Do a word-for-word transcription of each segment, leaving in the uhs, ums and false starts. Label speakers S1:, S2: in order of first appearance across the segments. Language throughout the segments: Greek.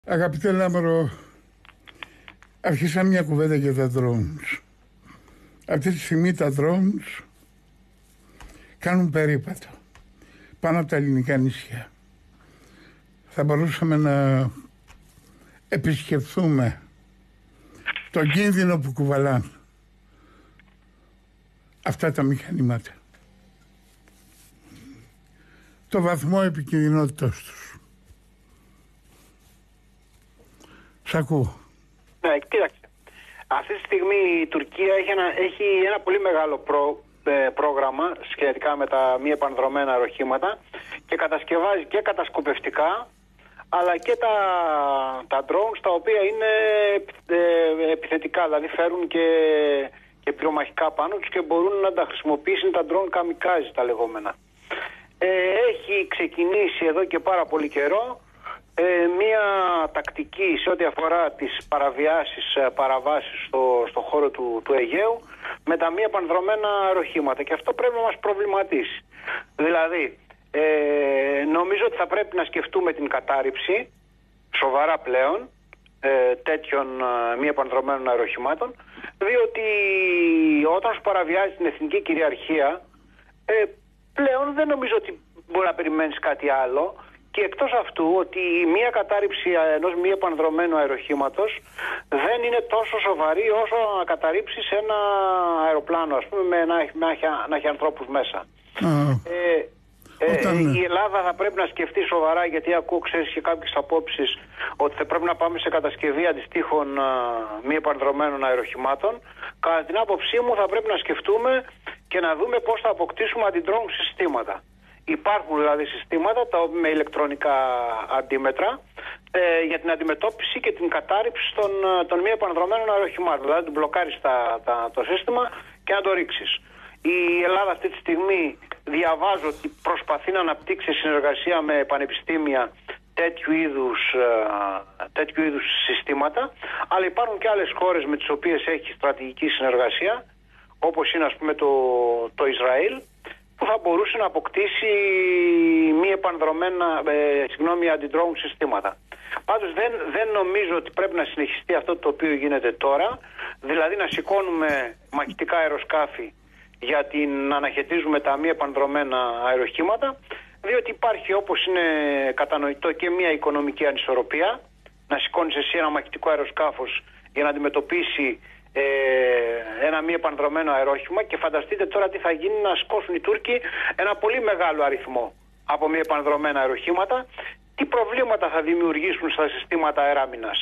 S1: Αγαπητέ Λάμαρο, αρχίσαμε μια κουβέντα για τα drones. Αυτή τη στιγμή τα drones κάνουν περίπατο πάνω από τα ελληνικά νησιά. Θα μπορούσαμε να επισκεφθούμε τον κίνδυνο που κουβαλάνε αυτά τα μηχανήματα, το βαθμό επικινδυνότητας τους. Σ' ακούω.
S2: Ναι, κοίταξε. Αυτή τη στιγμή η Τουρκία έχει ένα, έχει ένα πολύ μεγάλο προ, ε, πρόγραμμα σχετικά με τα μη επανδρομένα αεροχήματα και κατασκευάζει και κατασκοπευτικά αλλά και τα, τα drones τα οποία είναι ε, επιθετικά, δηλαδή φέρουν και, και πυρομαχικά πάνω τους και μπορούν να τα χρησιμοποιήσουν τα drone καμικάζι τα λεγόμενα. Ε, έχει ξεκινήσει εδώ και πάρα πολύ καιρό Ε, μία τακτική σε ό,τι αφορά τις παραβιάσεις, παραβάσεις στο, στο χώρο του, του Αιγαίου με τα μη επανδρομένα αεροχήματα, και αυτό πρέπει να μας προβληματίσει. Δηλαδή ε, νομίζω ότι θα πρέπει να σκεφτούμε την κατάρριψη σοβαρά πλέον ε, τέτοιων ε, μη επανδρομένων αεροχημάτων, διότι όταν σου παραβιάζει την εθνική κυριαρχία ε, πλέον δεν νομίζω ότι μπορεί να περιμένεις κάτι άλλο. Και εκτός αυτού ότι μία κατάρριψη ενός μη επανδρομένου αεροχήματος δεν είναι τόσο σοβαρή όσο να καταρρίψεις ένα αεροπλάνο, ας πούμε, με να, να, να έχει ανθρώπους μέσα. Uh, ε, ε, όταν... Η Ελλάδα θα πρέπει να σκεφτεί σοβαρά, γιατί ακούω, ξέρεις, και κάποιες απόψεις ότι θα πρέπει να πάμε σε κατασκευή αντιστοίχων α, μη επανδρομένων αεροχημάτων. Κατά την άποψή μου θα πρέπει να σκεφτούμε και να δούμε πώς θα αποκτήσουμε αντι-drone συστήματα. Υπάρχουν δηλαδή συστήματα τα, με ηλεκτρονικά αντίμετρα ε, για την αντιμετώπιση και την κατάρριψη των, των μη επανδρομένων αεροχημάτων. Δηλαδή την μπλοκάρεις τα, τα, το σύστημα και να το ρίξεις. Η Ελλάδα αυτή τη στιγμή διαβάζω ότι προσπαθεί να αναπτύξει συνεργασία με πανεπιστήμια τέτοιου είδους, ε, τέτοιου είδους συστήματα, αλλά υπάρχουν και άλλες χώρες με τις οποίες έχει στρατηγική συνεργασία, όπως είναι, ας πούμε, το, το Ισραήλ, που θα μπορούσε να αποκτήσει μη επανδρομένα, ε, συγγνώμη, αντι-drone συστήματα. Πάντως δεν, δεν νομίζω ότι πρέπει να συνεχιστεί αυτό το οποίο γίνεται τώρα, δηλαδή να σηκώνουμε μαχητικά αεροσκάφη για την αναχαιτίζουμε τα μη επανδρομένα αεροχήματα, διότι υπάρχει, όπως είναι κατανοητό, και μια οικονομική ανισορροπία. Να σηκώνεις εσύ ένα μαχητικό αεροσκάφος για να αντιμετωπίσει Ε, ένα μη επανδρομένο αερόχημα, και φανταστείτε τώρα τι θα γίνει να σκόσουν οι Τούρκοι ένα πολύ μεγάλο αριθμό από μη επανδρομένα αεροχήματα, τι προβλήματα θα δημιουργήσουν στα συστήματα αεράμινας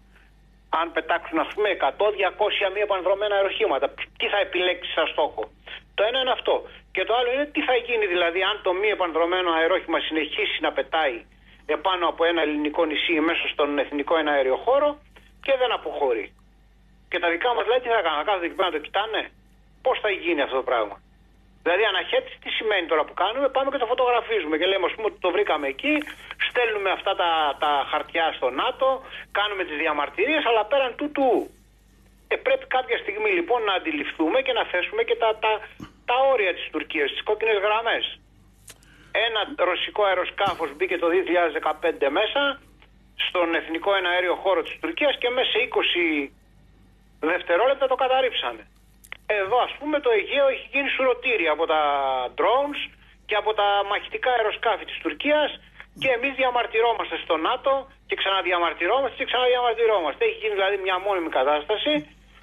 S2: αν πετάξουν, ας πούμε, εκατό με διακόσια μη επανδρομένα αεροχήματα. Τι θα επιλέξει σαν στόχο? Το ένα είναι αυτό, και το άλλο είναι τι θα γίνει δηλαδή αν το μη επανδρομένο αερόχημα συνεχίσει να πετάει επάνω από ένα ελληνικό νησί μέσα στον εθνικό εναέριο χώρο και δεν αποχωρεί. Και τα δικά μας, δηλαδή, τι θα κάνουν? Θα κάθονται εκεί πέρα να το κοιτάνε? Πώς θα γίνει αυτό το πράγμα? Δηλαδή, αναχέτηση τι σημαίνει τώρα που κάνουμε? Πάμε και το φωτογραφίζουμε και λέμε, ας πούμε, ότι το βρήκαμε εκεί, στέλνουμε αυτά τα, τα χαρτιά στο ΝΑΤΟ, κάνουμε τις διαμαρτυρίες, αλλά πέραν τούτου. Ε, πρέπει κάποια στιγμή λοιπόν να αντιληφθούμε και να θέσουμε και τα, τα, τα όρια της Τουρκίας, τις κόκκινες γραμμές. Ένα ρωσικό αεροσκάφος μπήκε το δύο χιλιάδες δεκαπέντε μέσα στον εθνικό εναέριο χώρο της Τουρκίας και μέσα σε είκοσι δευτερόλεπτα το καταρρίψανε. Εδώ, ας πούμε, το Αιγαίο έχει γίνει σουρωτήρι από τα drones και από τα μαχητικά αεροσκάφη της Τουρκίας, και εμείς διαμαρτυρόμαστε στο ΝΑΤΟ και ξαναδιαμαρτυρόμαστε και ξαναδιαμαρτυρόμαστε. Έχει γίνει δηλαδή μια μόνιμη κατάσταση.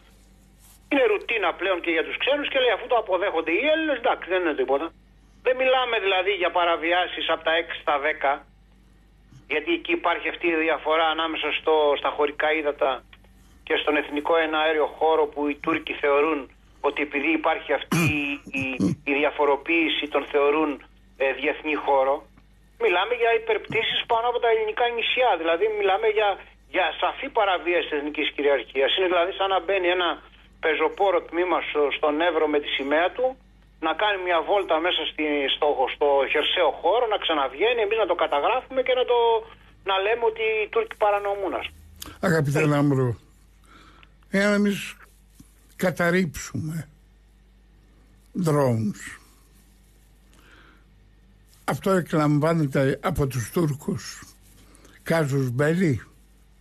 S2: Είναι ρουτίνα πλέον και για τους ξένους, και λέει, αφού το αποδέχονται οι Έλληνες, εντάξει, δεν είναι τίποτα. Δεν μιλάμε δηλαδή για παραβιάσεις από τα έξι στα δέκα, γιατί εκεί υπάρχει αυτή η διαφορά ανάμεσα στο, στα χωρικά ύδατα και στον εθνικό εναέριο χώρο, που οι Τούρκοι θεωρούν ότι επειδή υπάρχει αυτή η, η διαφοροποίηση τον θεωρούν ε, διεθνή χώρο. Μιλάμε για υπερπτήσεις πάνω από τα ελληνικά νησιά, δηλαδή μιλάμε για, για σαφή παραβίαση της εθνικής κυριαρχίας. Είναι δηλαδή σαν να μπαίνει ένα πεζοπόρο τμήμα στο, στον Εύρο με τη σημαία του, να κάνει μια βόλτα μέσα στη, στο, στο χερσαίο χώρο, να ξαναβγαίνει, εμείς να το καταγράφουμε και να, το, να λέμε ότι οι Τούρκοι παρανομούν.
S1: Αγαπητέ Λάμπρο, εάν εμείς καταρρίψουμε drones, αυτό εκλαμβάνεται από τους Τούρκους κάζους μπέλι?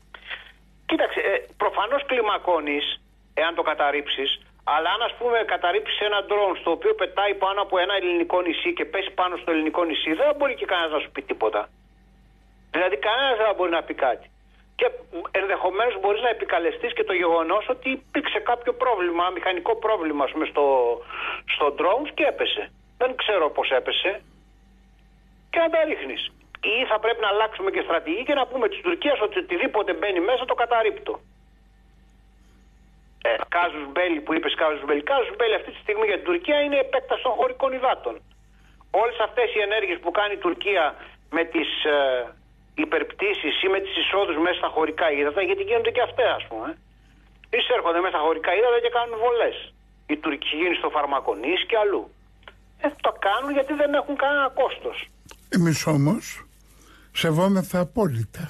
S2: προφανώς κλιμακώνεις εάν το καταρρίψεις, αλλά αν ας πούμε καταρρίψεις ένα ντρόουν στο οποίο πετάει πάνω από ένα ελληνικό νησί και πέσει πάνω στο ελληνικό νησί, δεν μπορεί και κανένας να σου πει τίποτα. Δηλαδή κανένας δεν μπορεί να πει κάτι. Και ενδεχομένως μπορείς να επικαλεστείς και το γεγονός ότι υπήρξε κάποιο πρόβλημα, μηχανικό πρόβλημα ας πούμε, στο, στο drone και έπεσε. Δεν ξέρω πώς έπεσε. Και να τα ρίχνεις. Ή θα πρέπει να αλλάξουμε και στρατηγική και να πούμε της Τουρκίας ότι οτιδήποτε μπαίνει μέσα το καταρρίπτω. Ε, Κάζους Μπέλη που είπες Κάζους Μπέλη. Κάζους Μπέλη αυτή τη στιγμή για την Τουρκία είναι επέκταση των χωρικών υδάτων. Όλες αυτές οι ενέργειες που κάνει η Τουρκία με τις ε, υπερπτήσεις ή με τις εισόδους μέσα στα χωρικά ύδατα, γιατί γίνονται και αυτές ας πούμε. Εισέρχονται μέσα στα χωρικά ύδατα και κάνουν βολές. Η Τουρκία γίνει στο Φαρμακονήσι και αλλού. Ε, το κάνουν γιατί δεν έχουν κανένα κόστος.
S1: Εμείς όμως σεβόμεθα απόλυτα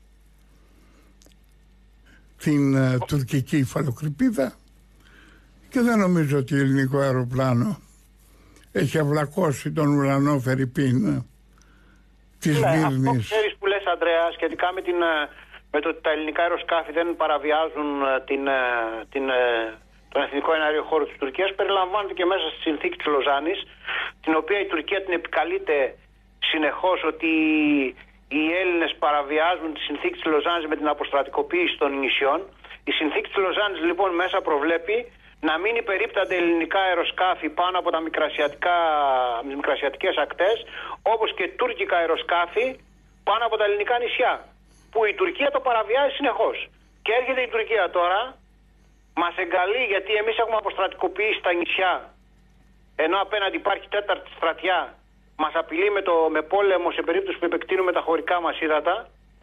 S1: την uh, τουρκική υφαλοκρηπίδα και δεν νομίζω ότι ελληνικό αεροπλάνο έχει αυλακώσει τον ουρανό Φερρυπίν της
S2: ναι,
S1: Μύρνης.
S2: Αυτό ξέρεις που λες Ανδρέα σχετικά με, την, με το ότι τα ελληνικά αεροσκάφη δεν παραβιάζουν την, την, τον εθνικό εναέριο χώρο της Τουρκίας, περιλαμβάνεται και μέσα στη συνθήκη της Λοζάνης, την οποία η Τουρκία την επικαλείται συνεχώς ότι οι Έλληνες παραβιάζουν τη συνθήκη της Λοζάνης με την αποστρατικοποίηση των νησιών. Η συνθήκη της Λοζάνης λοιπόν μέσα προβλέπει να μην υπερίπτανται ελληνικά αεροσκάφη πάνω από τα μικρασιατικά, μικρασιατικές ακτές, όπως και τουρκικά αεροσκάφη πάνω από τα ελληνικά νησιά, που η Τουρκία το παραβιάζει συνεχώς. Και έρχεται η Τουρκία τώρα, μας εγκαλεί γιατί εμείς έχουμε αποστρατικοποιήσει τα νησιά, ενώ απέναντι υπάρχει τέταρτη στρατιά, μας απειλεί με, το, με πόλεμο σε περίπτωση που επεκτείνουμε τα χωρικά μας ύδατα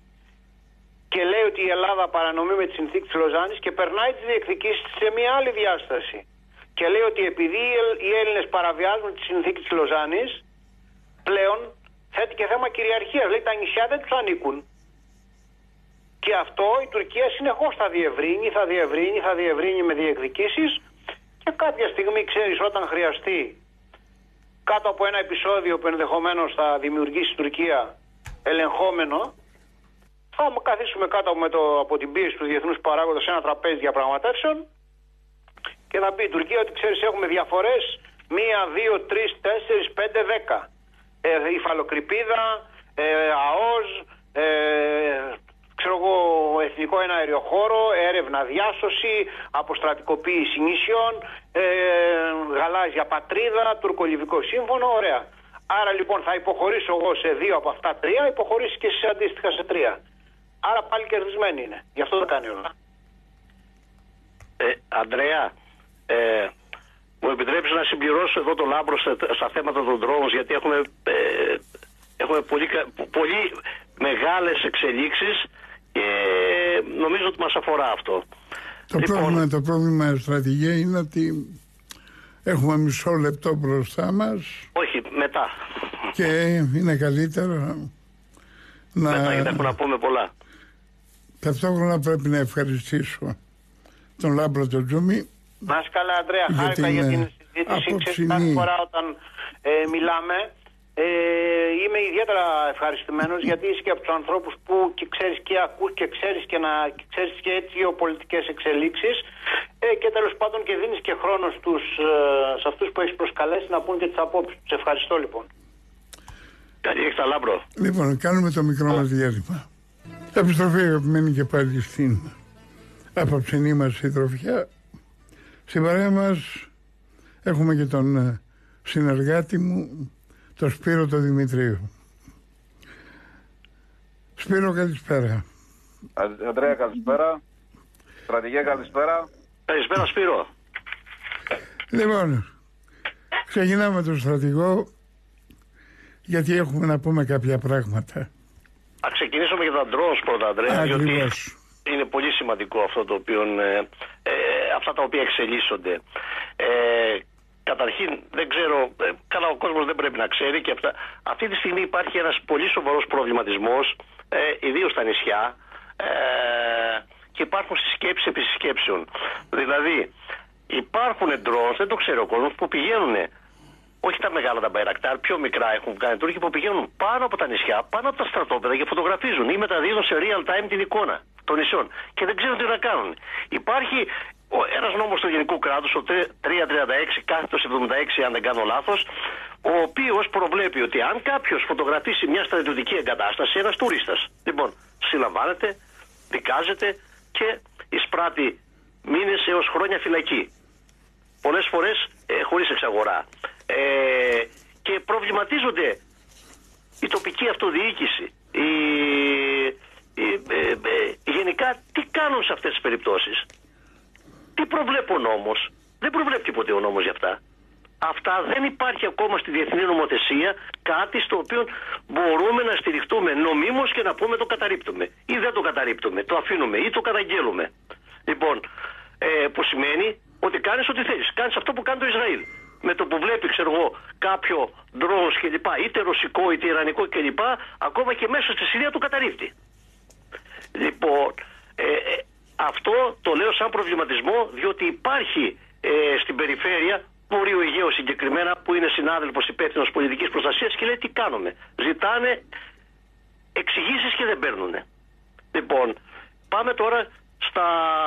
S2: και λέει ότι η Ελλάδα παρανομεί με τη συνθήκη της Λοζάνης και περνάει τις διεκδικήσεις σε μια άλλη διάσταση. Και λέει ότι επειδή οι Έλληνες παραβιάζουν τη συνθήκη της Λοζάνης, πλέον θέτει και θέμα κυριαρχίας. Λέει τα νησιά δεν τους ανήκουν. Και αυτό η Τουρκία συνεχώς θα διευρύνει, θα διευρύνει, θα διευρύνει με διεκδικήσεις και κάποια στιγμή, ξέρεις, όταν χρειαστεί κάτω από ένα επεισόδιο που ενδεχομένως θα δημιουργήσει η Τουρκία ελεγχόμενο, θα καθίσουμε κάτω με το, από την πίεση του διεθνούς παράγοντα σε ένα τραπέζι διαπραγματεύσεων και θα πει η Τουρκία ότι ξέρεις έχουμε διαφορές μία, δύο, τρεις, τέσσερις, πέντε, δέκα. Ε, υφαλοκρηπίδα, ε, ΑΟΣ, ε, ξέρω εγώ, εθνικό εναέριο χώρο, έρευνα διάσωση, αποστρατικοποίηση νησιών, ε, γαλάζια πατρίδα, τουρκολιβικό σύμφωνο, ωραία. Άρα λοιπόν θα υποχωρήσω εγώ σε δύο από αυτά τρία, υποχωρήσει και εσύ αντίστοιχα σε τρία. Άρα πάλι κερδισμένοι είναι. Γι' αυτό το κάνει όλα.
S3: Ε, Ανδρέα, ε, μου επιτρέψεις να συμπληρώσω εδώ το Λάμπρο στα θέματα των drones, γιατί έχουμε, ε, έχουμε πολύ, πολύ μεγάλες εξελίξεις και νομίζω ότι μας αφορά αυτό.
S1: Το,
S3: λοιπόν,
S1: πρόβλημα, το πρόβλημα στρατηγέ είναι ότι έχουμε μισό λεπτό μπροστά μας.
S3: Όχι, μετά.
S1: Και είναι καλύτερο να...
S3: Μετά, γιατί έχουμε να πούμε πολλά.
S1: Ταυτόχρονα πρέπει να ευχαριστήσω τον Λάμπρο τον Τζούμι.
S2: Να είσαι καλά, Ανδρέα. Χάρηκα για την συζήτηση. Ξέρεις, κάθε φορά όταν ε, μιλάμε ε, είμαι ιδιαίτερα ευχαριστημένος γιατί είσαι και από τους ανθρώπους που και ξέρεις και ακούς και ξέρεις και, να, και, ξέρεις και έτσι γεωπολιτικές εξελίξεις ε, και τέλος πάντων και δίνεις και χρόνο στους, ε, σε αυτούς που έχεις προσκαλέσει να πούν και τις απόψεις. Τους ευχαριστώ λοιπόν.
S3: Καλή έχεις τα Λάμπρο.
S1: Λοιπόν, κάνουμε το μικρό μας διάλειμμα. Επιστροφή αγαπημένη και πάλι στην απόψινή μας συντροφιά. Στην παρέα μας έχουμε και τον συνεργάτη μου, τον Σπύρο τον Δημητρίου. Σπύρο, καλησπέρα.
S4: Ανδρέα, καλησπέρα. Στρατηγέ, καλησπέρα.
S3: Καλησπέρα, Σπύρο.
S1: Λοιπόν, ξεκινάμε τον στρατηγό, γιατί έχουμε να πούμε κάποια πράγματα.
S3: Α ξεκινήσουμε για τα drones πρώτα, Ανδρέα,
S1: Ακριβώς.
S3: γιατί είναι πολύ σημαντικό αυτό το οποίο, ε, ε, αυτά τα οποία εξελίσσονται. Ε, καταρχήν, δεν ξέρω, ε, καλά ο κόσμος δεν πρέπει να ξέρει και αυτά. Αυτή τη στιγμή υπάρχει ένας πολύ σοβαρός προβληματισμός, ε, ιδίως στα νησιά, ε, και υπάρχουν συσκέψεις επί συσκέψεων. Δηλαδή, υπάρχουν drones, δεν το ξέρει ο κόσμος, που πηγαίνουν, όχι τα μεγάλα τα Bayraktar, πιο μικρά έχουν κάνει Τούρκοι, που πηγαίνουν πάνω από τα νησιά, πάνω από τα στρατόπεδα και φωτογραφίζουν ή μεταδίδουν σε real time την εικόνα. των νησιών και δεν ξέρουν τι να κάνουν. Υπάρχει ένας νόμος του Γενικού Κράτους, ο τριακόσια τριάντα έξι κάθετος εβδομήντα έξι, αν δεν κάνω λάθος, ο οποίος προβλέπει ότι αν κάποιος φωτογραφίσει μια στρατιωτική εγκατάσταση, ένας τουρίστας, λοιπόν, συλλαμβάνεται, δικάζεται και εισπράττει μήνες έως χρόνια φυλακή. Πολλές φορές ε, χωρίς εξαγορά. Ε, και προβληματίζονται η τοπική αυτοδιοίκηση, η, η, ε, ε, γενικά τι κάνουν σε αυτές τις περιπτώσεις. Τι προβλέπει ο νόμος. Δεν προβλέπει τίποτε ο νόμος για αυτά. Αυτά δεν υπάρχει ακόμα στη διεθνή νομοθεσία κάτι στο οποίο μπορούμε να στηριχτούμε νομίμως και να πούμε το καταρρίπτουμε. Ή δεν το καταρρίπτουμε, το αφήνουμε ή το καταγγέλουμε. Λοιπόν, ε, που σημαίνει ότι κάνεις ό,τι θέλεις. Κάνεις αυτό που κάνει το Ισραήλ. Με το που βλέπει, ξέρω εγώ, κάποιο ντρόουν κλπ. Είτε ρωσικό είτε ιρανικό κλπ. Ακόμα και μέσα στη Συρία το καταρρίπτει. Λοιπόν, ε, ε, αυτό το λέω σαν προβληματισμό, διότι υπάρχει ε, στην περιφέρεια Βορείου Αιγαίου συγκεκριμένα, που είναι συνάδελφος υπεύθυνος πολιτικής προστασίας και λέει τι κάνουμε. Ζητάνε εξηγήσεις και δεν παίρνουν. Λοιπόν, πάμε τώρα στα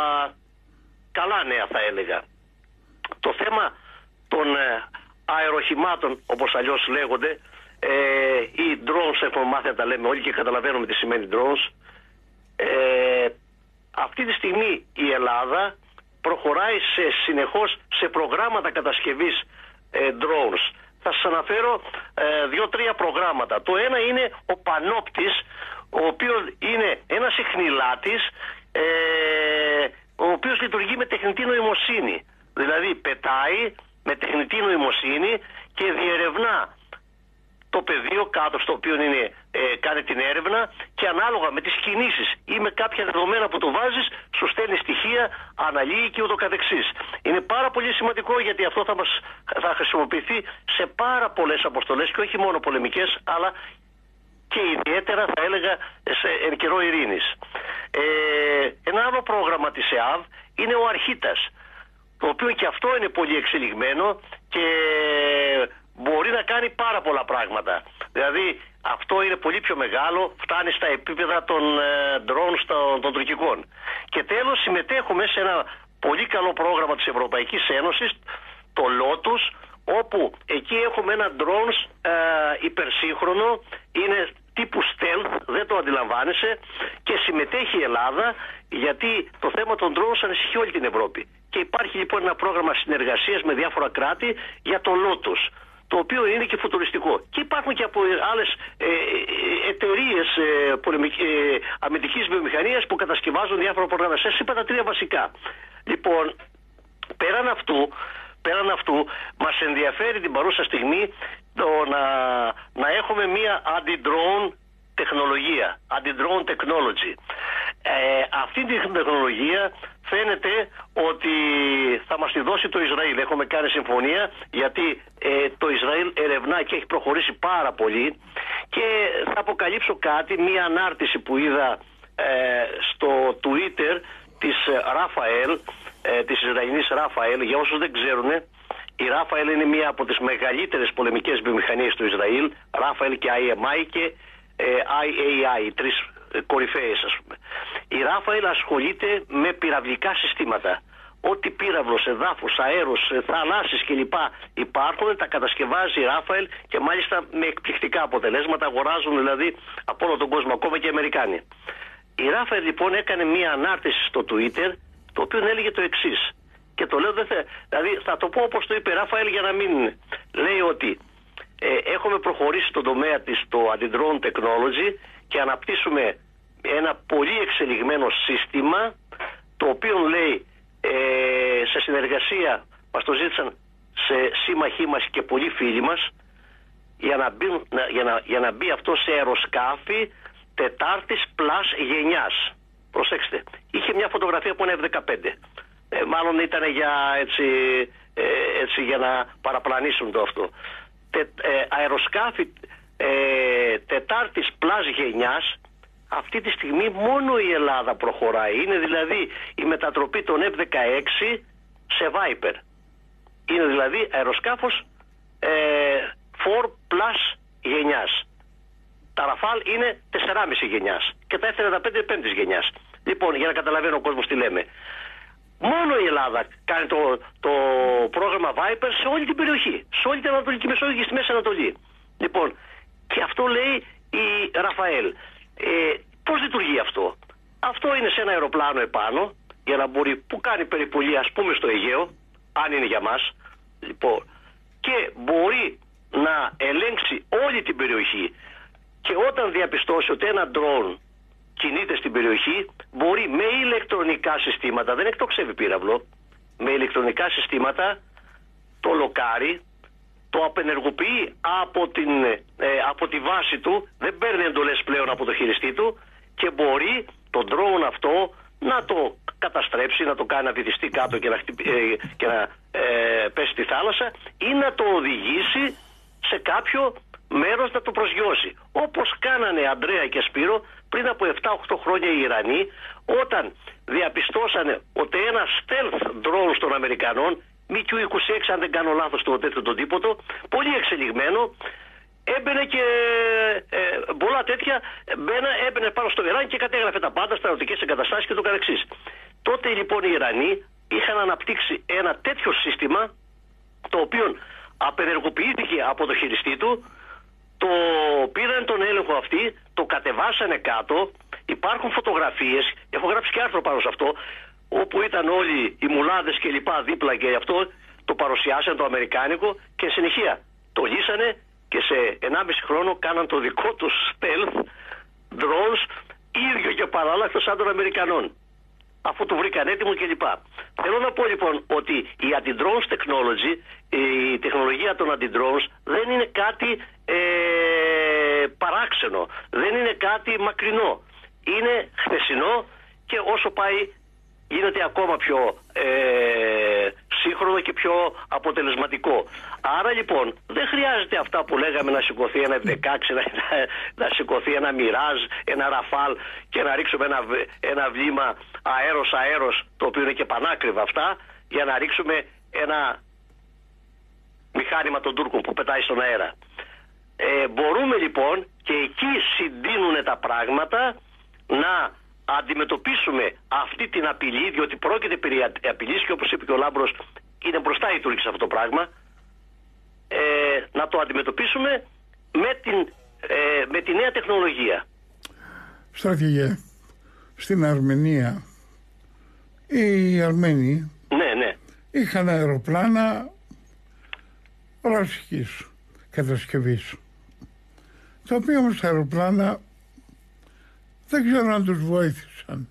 S3: καλά νέα, θα έλεγα. Το θέμα των ε, αεροχημάτων, όπως αλλιώς λέγονται, ε, ή drones, έχουμε μάθει να τα λέμε όλοι και καταλαβαίνουμε τι σημαίνει drones. Ε, αυτή τη στιγμή η Ελλάδα προχωράει σε, συνεχώς σε προγράμματα κατασκευής ε, drones. Θα σας αναφέρω ε, δύο-τρία προγράμματα. Το ένα είναι ο Πανόπτης, ο οποίος είναι ένας ιχνηλάτης, ε, ο οποίος λειτουργεί με τεχνητή νοημοσύνη. Δηλαδή πετάει με τεχνητή νοημοσύνη και διερευνά το πεδίο κάτω στο οποίο είναι, ε, κάνει την έρευνα και ανάλογα με τις κινήσεις ή με κάποια δεδομένα που του βάζεις σου στέλνει στοιχεία, αναλύει και ούτω καθεξής. Είναι πάρα πολύ σημαντικό γιατί αυτό θα, μας, θα χρησιμοποιηθεί σε πάρα πολλές αποστολές και όχι μόνο πολεμικές αλλά και ιδιαίτερα θα έλεγα σε εν καιρό ειρήνης. Ε, ένα άλλο πρόγραμμα της ΕΑΒ είναι ο Αρχίτας, το οποίο και αυτό είναι πολύ εξελιγμένο και μπορεί να κάνει πάρα πολλά πράγματα. Δηλαδή αυτό είναι πολύ πιο μεγάλο, φτάνει στα επίπεδα των ε, drones των, των τουρκικών. Και τέλος συμμετέχουμε σε ένα πολύ καλό πρόγραμμα της Ευρωπαϊκής Ένωσης, το Lotus, όπου εκεί έχουμε ένα drones ε, υπερσύγχρονο, είναι τύπου stealth, δεν το αντιλαμβάνεσαι, και συμμετέχει η Ελλάδα γιατί το θέμα των drones ανησυχεί όλη την Ευρώπη. Και υπάρχει λοιπόν ένα πρόγραμμα συνεργασίας με διάφορα κράτη για το Lotus, το οποίο είναι και φουτουριστικό. Και υπάρχουν και από άλλες ε, εταιρείες ε, ε, αμυντικής βιομηχανίας που κατασκευάζουν διάφορα προγράμματα. Σας είπα τα τρία βασικά. Λοιπόν, πέραν αυτού, πέραν αυτού μας ενδιαφέρει την παρούσα στιγμή το να, να έχουμε μία anti-drone τεχνολογία, anti-drone technology. Ε, αυτή την τεχνολογία φαίνεται ότι θα μας τη δώσει το Ισραήλ. Έχουμε κάνει συμφωνία γιατί ε, το Ισραήλ ερευνά και έχει προχωρήσει πάρα πολύ. Και θα αποκαλύψω κάτι, μία ανάρτηση που είδα ε, στο Twitter της Ραφαέλ, ε, της Ισραηλινής Ραφαέλ. Για όσους δεν ξέρουν, η Ραφαέλ είναι μία από τις μεγαλύτερες πολεμικές βιομηχανίες του Ισραήλ, Ραφαέλ και άι εμ άι και ε, άι έι άι, οι τρεις κορυφαίες ας πούμε. Η Ραφαέλ ασχολείται με πυραυλικά συστήματα. Ό,τι πύραυλος, εδάφους, αέρος, θαλάσσης κλπ. Υπάρχουν, τα κατασκευάζει η Ραφαέλ και μάλιστα με εκπληκτικά αποτελέσματα. Αγοράζουν δηλαδή από όλο τον κόσμο, ακόμα και οι Αμερικάνοι. Η Ραφαέλ λοιπόν έκανε μία ανάρτηση στο Twitter, το οποίο έλεγε το εξής. Και το λέω, δεν θε... δηλαδή θα το πω όπως το είπε η Ραφαέλ για να μην λέει ότι ε, έχουμε προχωρήσει στον τομέα της το anti-drone technology και αναπτύσσουμε ένα πολύ εξελιγμένο σύστημα, το οποίο λέει ε, σε συνεργασία μας το ζήτησαν σε σύμμαχοί μας και πολλοί φίλοι μας για να μπει, για να, για να μπει αυτό σε αεροσκάφη τετάρτης πλας γενιάς. Προσέξτε, είχε μια φωτογραφία από ένα εφ δεκαπέντε. Ε, μάλλον ήταν για, έτσι, ε, έτσι, για να παραπλανήσουν το αυτό. Τε, ε, αεροσκάφη ε, τετάρτης πλας γενιάς. Αυτή τη στιγμή μόνο η Ελλάδα προχωράει. Είναι δηλαδή η μετατροπή των εφ δεκαέξι σε Viper. Είναι δηλαδή αεροσκάφος ε, τέσσερα πλας γενιάς. Τα Rafale είναι τέσσερα κόμμα πέντε γενιάς και τα εφ τριάντα πέντε πέμπτης γενιάς. Λοιπόν, για να καταλαβαίνει ο κόσμος τι λέμε. Μόνο η Ελλάδα κάνει το, το πρόγραμμα Viper σε όλη την περιοχή. Σε όλη την Ανατολική Μεσόγειο και στη Μέση Ανατολή. Λοιπόν, και αυτό λέει η Ραφαέλ. Ε, πώς λειτουργεί αυτό? Αυτό είναι σε ένα αεροπλάνο επάνω, για να μπορεί, που κάνει περιπολία, ας πούμε, στο Αιγαίο, αν είναι για μας. Λοιπόν, και μπορεί να ελέγξει όλη την περιοχή. Και όταν διαπιστώσει ότι ένα ντρόουν κινείται στην περιοχή, μπορεί με ηλεκτρονικά συστήματα, δεν εκτοξεύει πύραυλο, με ηλεκτρονικά συστήματα το λοκάρει, το απενεργοποιεί από, την, ε, από τη βάση του, δεν παίρνει εντολές πλέον από το χειριστή του και μπορεί τον drone αυτό να το καταστρέψει, να το κάνει να βυθιστεί κάτω και να, χτυπ- ε, και να ε, πέσει στη θάλασσα ή να το οδηγήσει σε κάποιο μέρος να το προσγειώσει. Όπως κάνανε Αντρέα και Σπύρο πριν από επτά οκτώ χρόνια οι Ιρανοί, όταν διαπιστώσανε ότι ένα stealth drone των Αμερικανών, Μι κιου είκοσι έξι αν δεν κάνω λάθος το τέτοιο τον τίποτο, πολύ εξελιγμένο, έμπαινε και ε, πολλά τέτοια, μπαίνα, έμπαινε πάνω στο Ιράν και κατέγραφε τα πάντα, στρατιωτικές εγκαταστάσεις και το καθεξής. Τότε λοιπόν οι Ιρανοί είχαν αναπτύξει ένα τέτοιο σύστημα, το οποίο απενεργοποιήθηκε από το χειριστή του, το πήραν τον έλεγχο αυτοί, το κατεβάσανε κάτω, υπάρχουν φωτογραφίες, έχω γράψει και άρθρο πάνω σε αυτό, όπου ήταν όλοι οι μουλάδες και λοιπά δίπλα και αυτό το παρουσιάσαν το αμερικάνικο και συνεχεία το λύσανε και σε ενάμιση χρόνο κάναν το δικό τους stealth drones ίδιο και παράλλαχτο σαν των Αμερικανών, αφού το βρήκαν έτοιμο κλπ. Θέλω να πω λοιπόν ότι η anti-drones technology, η τεχνολογία των anti-drones δεν είναι κάτι ε, παράξενο, δεν είναι κάτι μακρινό. Είναι χθεσινό και όσο πάει γίνεται ακόμα πιο ε, σύγχρονο και πιο αποτελεσματικό. Άρα λοιπόν δεν χρειάζεται αυτά που λέγαμε να σηκωθεί ένα εφ δεκαέξι, να, να σηκωθεί ένα Μιράζ, ένα Ραφάλ και να ρίξουμε ένα, ένα βλήμα αέρος-αέρος, το οποίο είναι και πανάκριβα αυτά, για να ρίξουμε ένα μηχάνημα των Τούρκων που πετάει στον αέρα. Ε, μπορούμε λοιπόν και εκεί συντείνουν τα πράγματα να αντιμετωπίσουμε αυτή την απειλή, διότι πρόκειται περί απειλής και όπως είπε και ο Λάμπρος, είναι μπροστά οι Τούρκοι σε αυτό το πράγμα, ε, να το αντιμετωπίσουμε με την, ε, με τη νέα τεχνολογία.
S1: Στρατηγέ, στην Αρμενία οι Αρμένοι
S3: ναι, ναι.
S1: είχαν αεροπλάνα ρωσικής κατασκευής, τα οποία όμως τα αεροπλάνα δεν ξέρω αν τους βοήθησαν.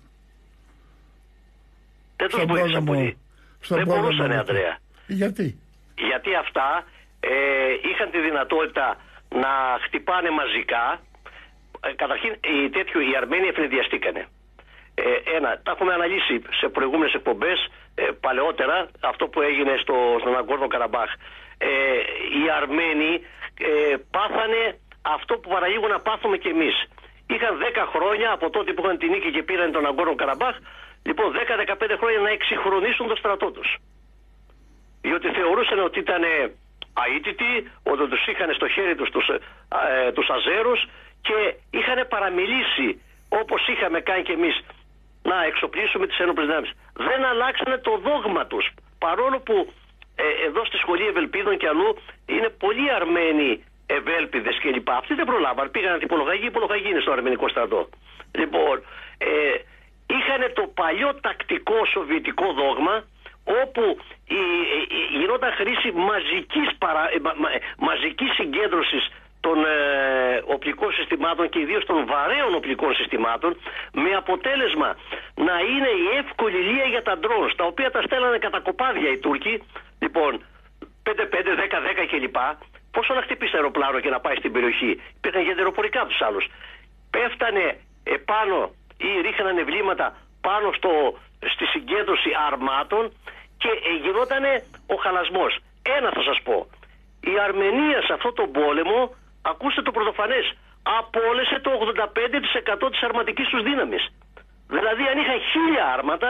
S3: Δεν τους βοήθησαν πολύ. Δεν μπορούσαν, Ανδρέα.
S1: Γιατί?
S3: Γιατί αυτά ε, είχαν τη δυνατότητα να χτυπάνε μαζικά. Ε, καταρχήν οι, τέτοιου, οι Αρμένοι ευνηδιαστήκανε. Ε, ένα, τα έχουμε αναλύσει σε προηγούμενες εκπομπές ε, παλαιότερα, αυτό που έγινε στο, στον Ναγκόρνο Καραμπάχ. Ε, οι Αρμένοι ε, πάθανε αυτό που παραλίγο να πάθουμε κι εμείς. Είχαν δέκα χρόνια από τότε που είχαν την νίκη και πήραν τον Ναγκόρνο Καραμπάχ, λοιπόν δέκα με δεκαπέντε χρόνια να εξυγχρονίσουν το στρατό τους. Διότι θεωρούσαν ότι ήταν αίτητοι, ότι τους είχαν στο χέρι τους τους, ε, τους Αζέρους και είχαν παραμιλήσει, όπως είχαμε κάνει κι εμείς, να εξοπλίσουμε τις ένοπλες δυνάμεις. Δεν αλλάξανε το δόγμα τους, παρόλο που ε, εδώ στη Σχολή Ευελπίδων και αλλού είναι πολλοί Αρμένοι ευέλπιδες και λοιπά. Αυτοί δεν προλάβαν, πήγαν την υπολογαγή, η υπολογαγή είναι στο αρμενικό στρατό. Λοιπόν, ε, είχαν το παλιό τακτικό σοβιετικό δόγμα, όπου η, η, η, γινόταν χρήση μαζικής, παρα, μα, μα, μαζικής συγκέντρωσης των ε, οπλικών συστημάτων και ιδίως των βαρέων οπλικών συστημάτων, με αποτέλεσμα να είναι η εύκολη λία για τα drones, τα οποία τα στέλνανε κατά κοπάδια οι Τούρκοι, λοιπόν πέντε πέντε, δέκα δέκα κλπ. Πόσο να χτυπήσει αεροπλάνο και να πάει στην περιοχή? Υπήρχαν και αεροπορικά από τους άλλους. Πέφτανε επάνω ή ρίχνανε βλήματα πάνω στο, στη συγκέντρωση αρμάτων και γινότανε ο χαλασμός. Ένα θα σας πω. Η Αρμενία σε αυτό τον πόλεμο, ακούστε το πρωτοφανές, απόλυσε το ογδόντα πέντε τοις εκατό της αρματικής τους δύναμης. Δηλαδή αν είχαν χίλια άρματα,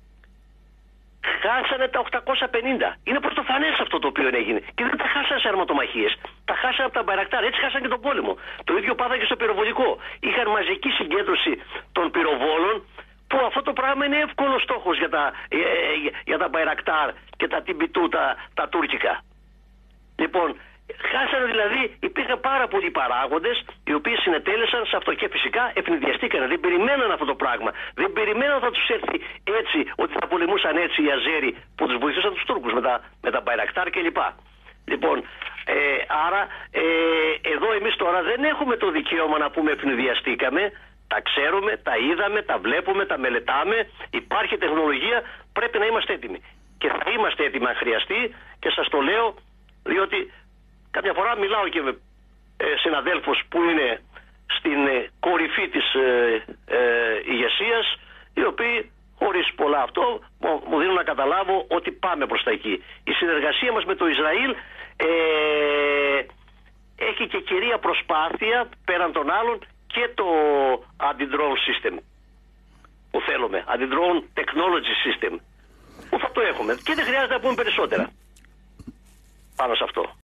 S3: χάσανε τα οκτακόσια πενήντα. Είναι πρωτοφανές αυτό το οποίο έγινε. Και δεν τα χάσανε σε αρματομαχίες. Τα χάσανε από τα Μπαϊρακτάρ. Έτσι χάσανε και τον πόλεμο. Το ίδιο πάθανε και στο πυροβολικό. Είχαν μαζική συγκέντρωση των πυροβόλων, που αυτό το πράγμα είναι εύκολο στόχος για τα, ε, για τα Μπαϊρακτάρ και τα τι μπι δύο, τα, τα τουρκικά. Λοιπόν, χάσανε δηλαδή, υπήρχαν πάρα πολλοί παράγοντες οι οποίοι συνετέλεσαν σε αυτό και φυσικά ευνηδιαστήκανε. Δεν περιμέναν αυτό το πράγμα. Δεν περιμέναν θα τους έρθει έτσι, ότι θα πολεμούσαν έτσι οι Αζέροι που τους βοηθούσαν τους Τούρκους με τα, με τα Μπαϊρακτάρ κλπ. Λοιπόν, ε, άρα ε, εδώ εμείς τώρα δεν έχουμε το δικαίωμα να πούμε ευνηδιαστήκαμε. Τα ξέρουμε, τα είδαμε, τα βλέπουμε, τα μελετάμε. Υπάρχει τεχνολογία, πρέπει να είμαστε έτοιμοι. Και θα είμαστε έτοιμοι αν χρειαστεί και σας το λέω διότι κάποια φορά μιλάω και με ε, συναδέλφους που είναι στην ε, κορυφή της ε, ε, ηγεσίας, οι οποίοι χωρίς πολλά αυτό μου δίνουν να καταλάβω ότι πάμε προς τα εκεί. Η συνεργασία μας με το Ισραήλ ε, έχει και κυρία προσπάθεια πέραν των άλλων και το anti-drone system που θέλουμε, anti-drone technology system που θα το έχουμε και δεν χρειάζεται να πούμε περισσότερα πάνω σε αυτό.